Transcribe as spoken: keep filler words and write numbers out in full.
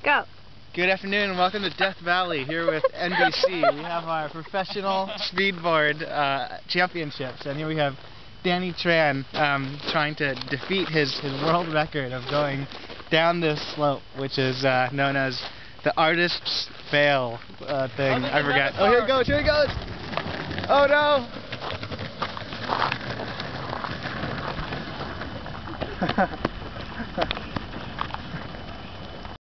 Go. Good afternoon and welcome to Death Valley here with N B C. We have our professional speedboard uh, championships, and here we have Danny Tran um, trying to defeat his, his world record of going down this slope, which is uh, known as the artist's fail uh, thing. I forgot. Oh, here it goes, here it goes! Oh no!